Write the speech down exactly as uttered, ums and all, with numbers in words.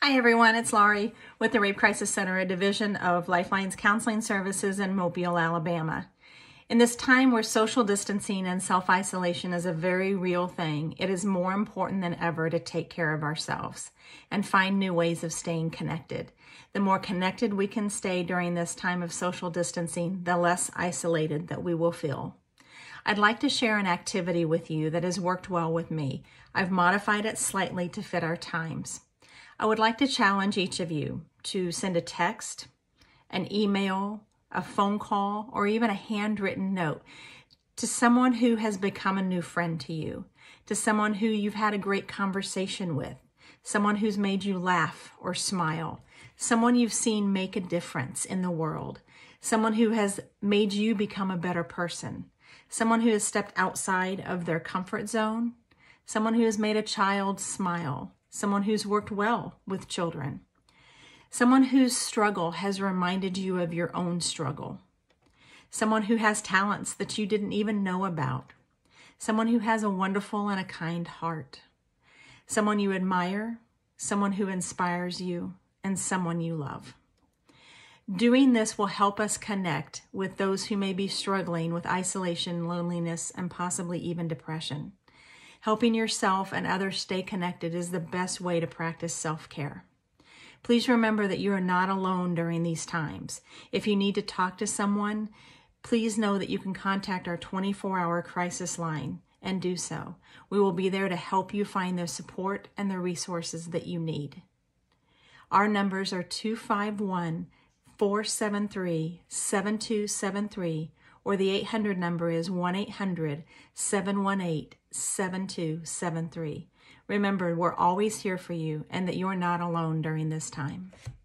Hi everyone, it's Laury with the Rape Crisis Center, a division of Lifelines Counseling Services in Mobile, Alabama. In this time where social distancing and self-isolation is a very real thing, it is more important than ever to take care of ourselves and find new ways of staying connected. The more connected we can stay during this time of social distancing, the less isolated that we will feel. I'd like to share an activity with you that has worked well with me. I've modified it slightly to fit our times. I would like to challenge each of you to send a text, an email, a phone call, or even a handwritten note to someone who has become a new friend to you, to someone who you've had a great conversation with, someone who's made you laugh or smile, someone you've seen make a difference in the world, someone who has made you become a better person, someone who has stepped outside of their comfort zone, someone who has made a child smile, someone who's worked well with children, someone whose struggle has reminded you of your own struggle, someone who has talents that you didn't even know about, someone who has a wonderful and a kind heart, someone you admire, someone who inspires you, and someone you love. Doing this will help us connect with those who may be struggling with isolation, loneliness, and possibly even depression. Helping yourself and others stay connected is the best way to practice self-care. Please remember that you are not alone during these times. If you need to talk to someone, please know that you can contact our twenty-four hour crisis line and do so. We will be there to help you find the support and the resources that you need. Our numbers are two five one, four seven three, seven two seven three, or the eight hundred number is one eight hundred, seven one eight, seven two seven three. Remember, we're always here for you and that you're not alone during this time.